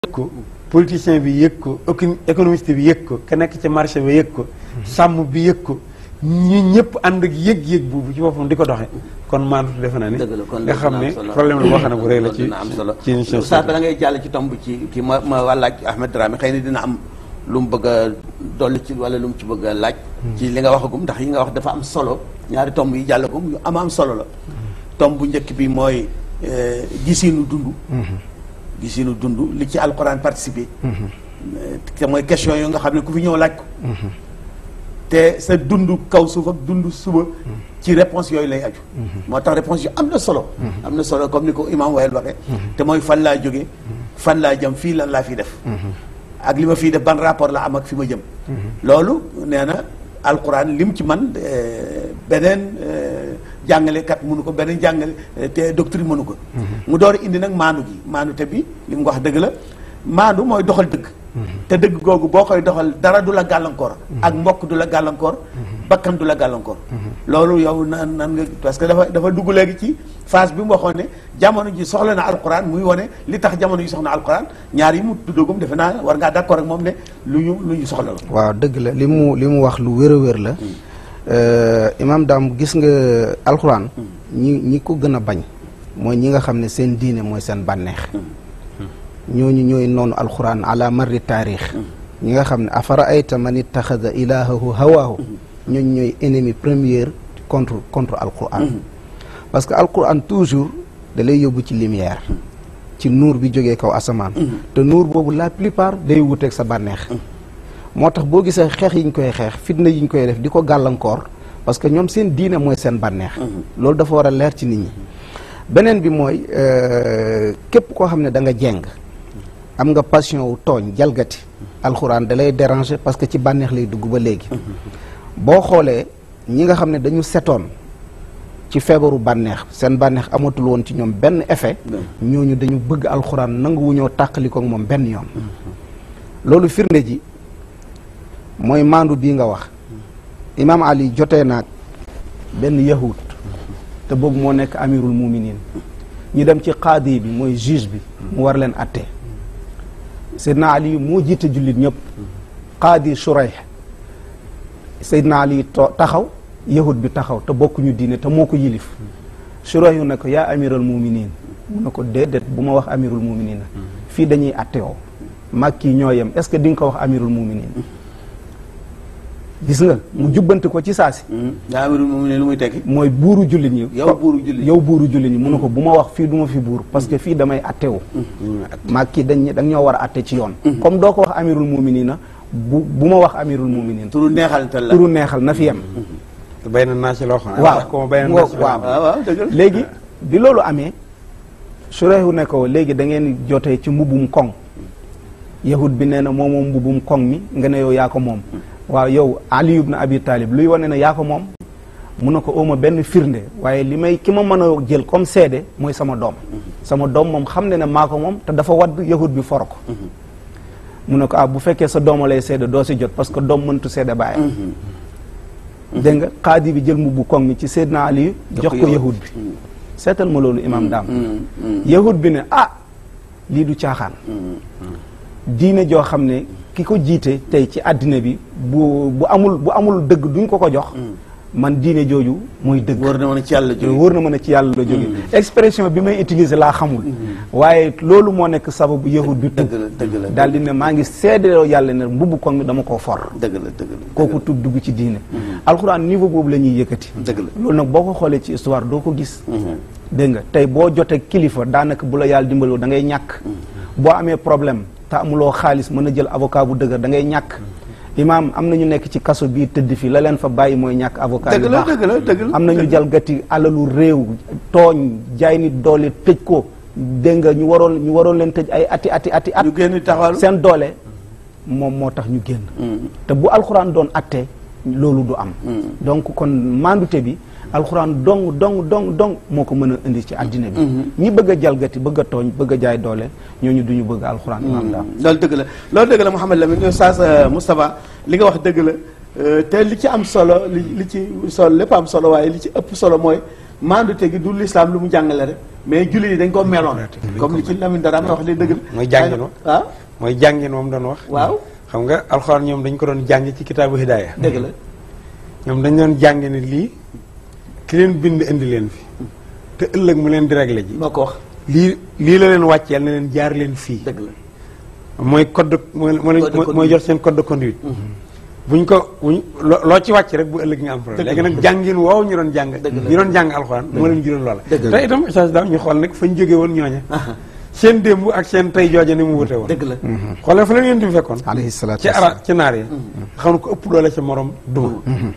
ko politicien bi yëg ko économiste bi yëg ko ka nekk ci marché bi yëg ko sàmm bi yëg ko ñi ñëpp ànd ak yëg-yëg bu ci boppam di ko doxe kon maandu defe naa ni nga xam ne problème la boo xam ne bu rëy la ci émission saa da ngay jàll ci tomb ci kii ma laaj Ahmed Dramé xëy na dina am lu mu bëgg a dolli ci wala lu mu ci bëgg a laaj ci li nga waxagum ndax yi nga wax dafa am solo ñaari tomb yi jàllagum yu am solo la tomb bu njëkk bi mooy gisinu dund li ci alquran participé te mooy question yu nga xam ne ku fi ñëw laaj ko te sa dund kaw suuf ak dund suba ci réponse yooyu lay aju moo tax réponse yu am na solo comme ni ko imam Wayel waxee te mooy fan laa jóge fan laa jëm fii lan laa fi def ak li ma fii def ban rapport la am ak fi ma jëm loolu nee na alquran lim ci man beneen jàngalekat mënu ko beneen jàngale te doctrine mënu ko mu door indi nag maandu te bi li mu wax dëgg la maandu mooy doxal dëgg te dëgg googu boo koy doxal dara du la gàllankoor ak mbokk du la gàllankoor bakkan du la gàllankoor loolu yow nan nga parce que dafa dugg léegi ci phase bi mu waxoon ne jamono ji soxla na alquran muy wane li tax jamono ji soxla na alquran ñaar yi mu tuddagum defe naa war ngaa d'accord ak moom ne lu ñu soxla la waaw dëgg la li mu wax lu wér a wér la imam Dame gis nga alquran ñi ko gën a bañ mooy ñi nga xam ne seen diine mooy seen bànneex ñooñu ñooy noonu alquran ala marri taarix ñi nga xam ne afara ayta man ittaxada ilahahu hawaahu ñooñu ñooy ennemi première contre alquran parce que alquran toujours da lay yóbbu ci lumière ci nuur bi jógee kaw asamaan te nuur boobu la plupart day wuteeg sa bànneex moo tax boo gisee xeex yi ñu koy xeex fitna yi ñu koy def di ko gàllankoor parce que ñoom seen diine mooy seen bànneex loolu dafa war a leer ci nit ñi beneen bi mooy képp koo xam ne da nga jeng am nga passion wu tooñ jalgati alxuraan da lay déranger parce que ci bànneex lay dugg ba léegi boo xoolee ñi nga xam ne dañu setoon ci feebaru bànneex seen bànneex amatul woon ci ñoom benn effet ñooñu dañu bëgg alxuraan nanguwu ñoo tàqali ko moom benn yoon loolu firnde ji mooy maandu bii nga wax imaam Ali jotee naag benn yahud te boobu moo nekk amirul muminin ñu dem ci qaadi bi mooy juge bi mu war leen atte Seydina Ali moo jiite jullit ñëpp qaadi Shurayh Seydina Ali taxaw yahud bi taxaw te bokkuñu diine te moo ko yilif Shurayh ne ko yaa amiral muminin mu ne ko déedéet bu ma wax amirul muminin fii dañuy atte woo mag kii ñoo yem est-ce que di nga ko wax amirul muminin gis nga mu jubbanti ko ci saasi yaa amirul muminin lu muy tekki mooy buuru jullit ñi yow buuru jullit ñi mu ne ko bu ma wax fii du ma fi buur parce que fii damay atte wu mag kii da ñoo war a atte ci yoon comme doo ko wax amirul muminin na bu ma wax amirul muminin turu neexal na fi yem bay na naa ci loo xam waaw léegi bi loolu amee Shurayh ne ko léegi da ngeen jotee ci mbubum koŋ yahud bi nee na moom mbubum koŋ mi nga ne yow yaa ko moom waaw yow Ali ibn Abi Talib luy wane ne yaa ko moom mun na ko ooma benn firnde waaye ki ma mën a jël comme seede mooy sama doom moom xam ne maa ko moom te dafa wadd yahud bi for ko mun na ko bu fekkee sa dooma lay seede doo si jot parce que doom mëntu seede bàyyi dégg nga qaadi bi jël mbubbu koŋ mi ci Seydina Ali jox ko yahud bi seetal ma loolu imam Dame yahud bi ne lii du caaxaan diine joo xam ne ki ko jiite tey ci àddina bi bu amul dëgg duñ ko jox man diine jooju mooy dëgg wóor na mën a ci yàlla la jóge expression bi may utiliser laa xamul waaye loolu moo nekk sababu yahud bi tub daal di ne maa ngi seedeloo yàlla ne mbubbu koŋ mi dama koo for kooku tub dugg ci diine alxuraan niveau boobu la ñuy yëkkati loolu nag boo ko xoolee ci histoire doo ko gis dégg nga tey boo jotee kilifa daanaka bu la yàlla dimbaloo da ngay ñàkk boo amee problème te amuloo xaalis mën a jël avocat bu dëgër da ngay ñàkk imaam am na ñu nekk ci kaso bii tëdd fi la leen fa bàyyi mooy ñàkk avocat yu baax am na ñu jalgati alalu réew tooñ jaay nit doole tëj ko dégg nga ñu waroon leen tëj ay ati at ñu génn taxawal seen doole moom moo tax ñu génn te bu alxuraan doon atte loolu du am donc kon mandute bi alxuraan dong moo ko mën a indi ci àddina bi ñi bëgg a jalgati bëgg a tooñ bëgg a jaay doole ñooñu duñu bëgg alxuraan imaam daal loolu dëgg la Mouhamed Lamine Oustaz Moustapha li nga wax dëgg la te li ci am solo li ci solo lépp am solo waaye li ci ëpp solo mooy maandute gi du l'islam lu mu jàngale rek mais jullit yi dañ ko meloon comme li ci Lamine dara ma wax li dëgg mooy jàngin wa waaw mooy jàngin moom doon wax waaw xam nga alxuraan ñoom dañ ko doon jàng ci kitaabu hidaaya dëgg la ñoom dañ doon jàng ne lii ki leen bind indi leen fi te ëllëg mu leen di réglé ji moo ko wax lii la leen wàcceel ne leen jaar leen fii dëgg la mooy code mooy jot seen code de conduite buñ loo ci wàcc rek bu ëllëg nga am problème léegi nag jàngin woow ñu doon jàng alxuraan moo leen jural loola te itam ustaas daaw ñu xool nag fañ jóge woon ñooña seen démb ak seen tey jooja ni mu wute woon dëgg la xoolee fa leen yéen fi fekkoon alayhi salaatu ci ci naar yi xam ne ko ëpp doole ca morom duma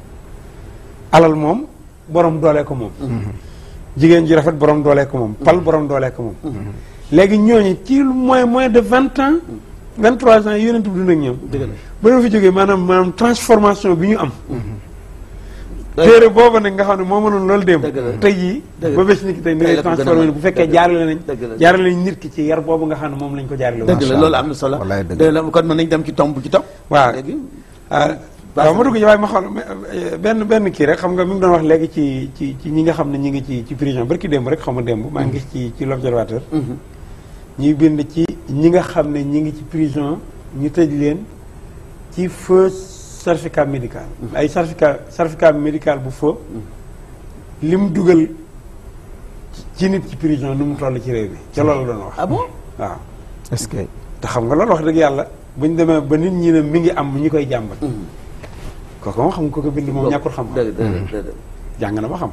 alal moom borom doolee ko moom jigéen ji rafet borom doolee ko moom pal borom doolee ko moom léegi ñooñu ci moins de 20 ans 23 ans yi yonent bi dund ak ñoom ba leen fi jógee maanaam transformation bi ñu am téere booba nag nga xam ne moo mënoon loolu démb tey jii ba bés ni ki tey ni transformé bu fekkee jaarale nañ nit ki ci yar boobu nga xam ne moom lañ ko jaarale dëgg la loolu am na solo dëgg la kon mën nañ dem ci tomb bu ci topp waaw waaw ma dugg ci waaye ma xool benn kii rek xam nga mi ngi doon wax léegi ci ñi nga xam ne ñi ngi ci prison barki démb rek xam nga démb maa ngi gis ci l'observateur ñuy bind ci ñi nga xam ne ñi ngi ci prison ñu tëj leen ci faux certificat médical ay certificat médical bu faux li mu dugal ci nit ci prison nu mu toll ci réew bi ca loolu doon wax ah bon waaw est-ce que te xam nga loolu wax dëgg yàlla bu ñu demee ba nit ñi ne mi ngi am ñi koy jàmbat kooka moom xam nga kooka bind moom ñàkkul xam jàng na ba xam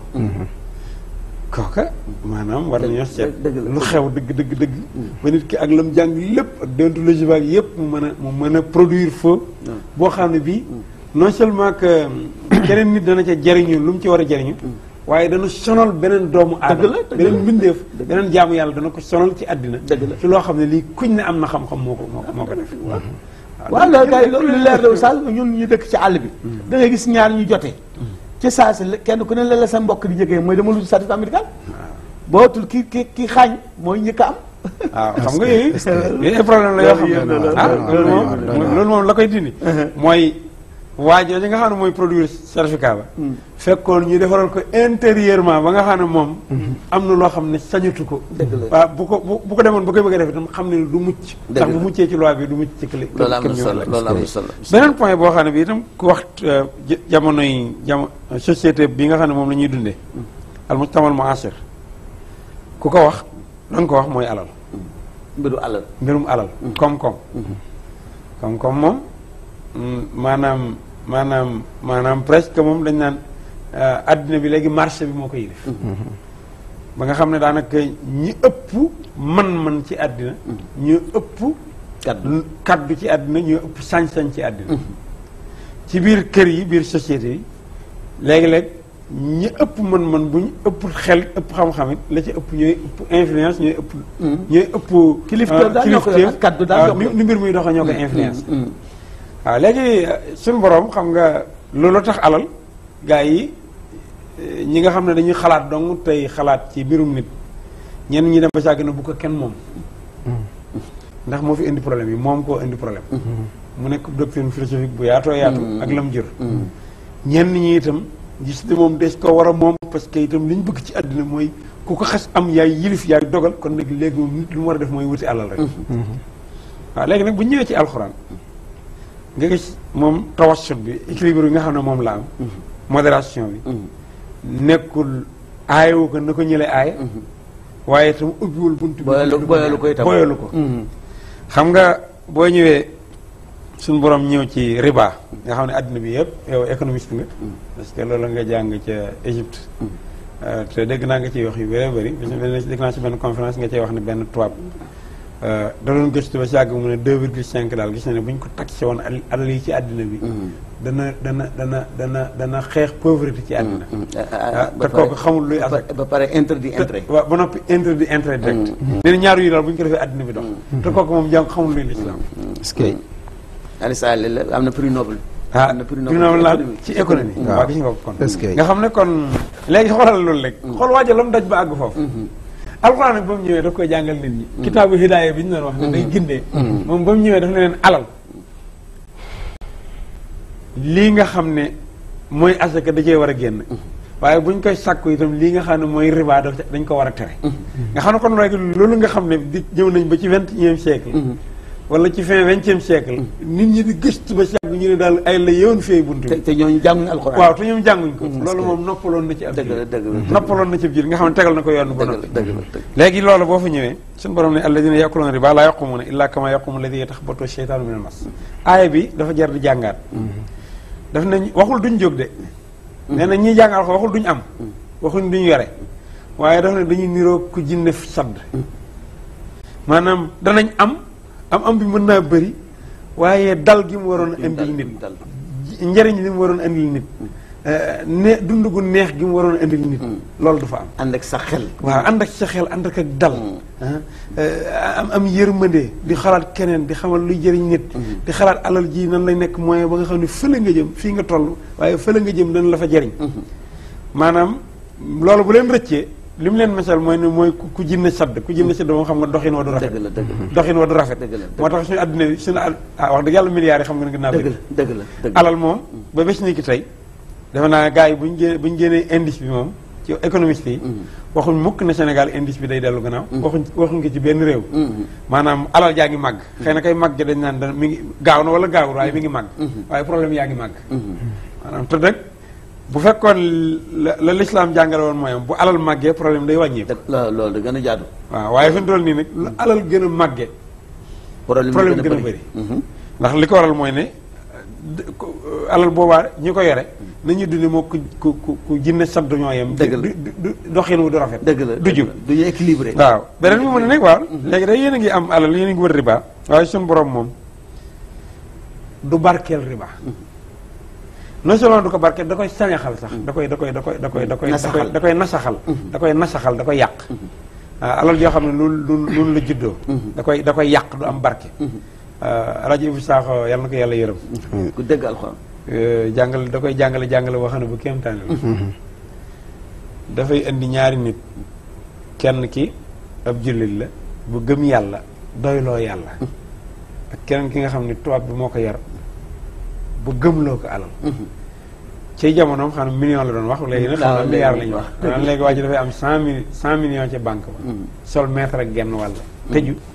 kooka maanaam war nañoo seet lu xew dëgg ba nit ki ak lam jàng lépp ak déontologie baak yëpp mu mën a produire faux boo xam ne bii non seulement que keneen nit dana ca jariñu lu mu ci war a jariñu waaye dana sonal beneen doomu aadama beneen mbindeef beneen jaamu yàlla dana ko sonal ci àddina ci loo xam ne lii kuñ ne am na xam-xam moo ko def waaw loolu kay lu leer la Oustaz ñun ñu dëkk ci àll bi da ngay gis ñaar ñu jotee ci saa si kenn ku ne la sa mbokk di jëkkee mooy dama lu certificat médical bootul ki xaañ mooy njëkk a am waaw xam nga yooyu problème la yoo xam ne loolu moom la koy dindi mooy waajoo ji nga xam ne mooy produire certificat ba fekkoon ñu defaral ko intérieurement ba nga xam ne moom am na loo xam ne sañatu ko waaw bu ko demoon ba koy bëgg a def itam xam ne du mucc ndax bu muccee ci loi bi du mucc ci kële loolu am na solo beneen point boo xam ne bi itam ku wax jamonoy société bi nga xam ne moom la ñuy dundee al mujtamal mu'asir ku ko wax danga ko wax mooy alal mbirum alal koom-koom koom-koom moom maanaam presque moom dañ naan àddina bi léegi marché bi moo ko yilif ba nga xam ne daanaka ñi ëpp man-man ci àddina ñu ëpp kaddu ci àddina ñu ëpp sañ-sañ ci àddina ci biir kër yi biir société yi léegi-léeg ñi ëpp man-man bu ñu ëpp xel ëpp xam-xamit la ci ëpp ñooy ëpp influence ñooy ëpp kilifteef kaddu daal ni mbir muy doxa ñoo ko influence waaw léegi suñu borom xam nga loolu tax alal gaa yi ñi nga xam ne dañuy xalaat dong tey xalaat ci mbirum nit ñenn ñi dem ba sàgg na bu ko kenn moom ndax moo fi indi problème yi moom koo indi problème mu nekk doctrine philosophique bu yaatoo yaatu ak lam jur ñenn ñi itam gis ne moom des ko war a moom parce que itam li ñu bëgg ci àddina mooy ku ko xas am yaay yilif yaay dogal kon nag léegi moom nit lu mu war a def mooy wuti alal rek waaw léegi nag bu ñëwee ci alxuraan nga gis moom tawassut bi équilibre bi nga xam ne moom la am modération bi nekkul aayewu ko na ko ñële aaye waaye itam ubbiwul bunt bi boyalu ko xam nga boo ñëwee suñu borom ñëw ci riba nga xam ne àddina bi yëpp yow économiste nga parce que loolu nga jàng ca Égypte te dégg naa nga ciy wax yu bëree bëri dégg naa ci benn conférence nga ciy wax ne benn tubaab da doon gëstu ba si yàgg mu ne 2,5 daal gis na ne bu ñu ko taxé woon alal yi ci àddina bi dana xeex pauvreté ci àddina te kooku xamul luy asaka ba pare interdit intérêt waaw ba noppi interdit intérêt direct nee na ñaar yu daal bu ñu ko defee àddina bi dox te kooku moom jàng xamul luy l'islam est-ce que Alisa am na prix Nobel am na prix Nobel la ci économie waaw gis nga ko kon nga xam ne kon léegi xoolal loolu rek xool waaja la mu daj ba àgg foofu alxuraan nag ba mu ñëwee daf koy jàngal nit ñi kitaabu hidaaya bi ñu doon wax ne day gindee moom ba mu ñëwee daf ne leen alal lii nga xam ne mooy asaka da cee war a génn waaye buñ koy sàkku itam lii nga xam ne mooy riba dañ ko war a tere nga xam ne kon rek loolu nga xam ne di ñëw nañ ba ci 21e siècle wala ci fin 20e siècle nit ñi di gëstu ba sàkk ñu ne daal ay la yoon fee buntu bi te ñooñu jànguñ alxuraan waaw te ñoom jànguñ ko loolu moom noppaloon na ci ab noppaloon na ci biir nga xam ne tegal na ko yoon ba noppi léegi loolu boo fa ñëwee suñu borom ne alladina yakuluna riba laa yaqumuna illa kama yaqumu alladi yataxabatu sheytaanu min al mas aaya bi dafa jar di jàngaat daf nañ waxul duñ jóg de nee na ñiy jàngal ko waxul duñ am waxuñ duñ yore waaye daf ne dañuy niroo ku jinne sadd maanaam danañ am bi mën naa bëri waaye dal gi mu waroon a indil nit njëriñ li mu waroon a indil nit dund gu neex gi mu waroon a indil nit loolu du fa am ànd ak sa xel waaw ànd ak sa xel ànd ak dal am yërmande di xalaat keneen di xamal luy jëriñ nit di xalaat alal ji nan lay nekk moyen ba nga xam ne fële nga jëm fii nga toll waaye fële nga jëm dana la fa jëriñ maanaam loolu bu leen rëccee li mu leen mesal mooy ne mooy ku jinne sadd moom xam nga doxin wa du rafet doxin wa du rafet moo tax suñu àdduna bi suñu wax dëgg yàlla milliards yi xam nga ne gën naa bëri alal moom ba bés ni ki tey defe naa gars yi buñ génnee indice bi moom ci économiste yi waxuñ mukk ne Sénégal indice bi day dellu gannaaw waxuñ ko ci benn réew maanaam alal jaa ngi màgg xëy na kay màgg dañ naan mi ngi gaaw na wala gaawul waaye mi ngi màgg waaye problème yaa ngi màgg maanaam te nag bu fekkoon la lislaam jàngale woon mooy bu alal màggee problème day wàññeeku. loolu da gën a jaadu. waaw waaye fi mu toll nii nag lu alal gën a màggee. problème gën a bëri. ndax li ko waral mooy ne alal boobaa ñi ko yore nañu dund moo ku jinne sadd ñoo yem. dëgg la doxin wu du rafet. dëgg la du jub du ñu équilibré. waaw beneen bi mu ne nag waaw. léegi day yéen a ngi am alal yéen a ngi wër riba waaye suñu borom moom du barkeel riba. non seulement du ko barke da koy sañaxal sax da koy nasaxal da koy yàq alal joo xam ne loolu la juddoo da koy yàq du am barke rajo Ibou Sakho yàlla na ko yàlla yërëm ku dégg alxuraan jàngale da koy jàngale boo xam ne bu kéemtaane la dafay indi ñaari nit kenn ki ab jullit la bu gëm yàlla doyloo yàlla ak keneen ki nga xam ne tubaab bi moo ko yar bu gëmloo ko alal ci jamonoom xam ne million la doon wax léegi nag xam ne milliard la ñuy wax léegi waa ji dafay am 100 millions ca banque ba sol mètre ak genn wàll tëju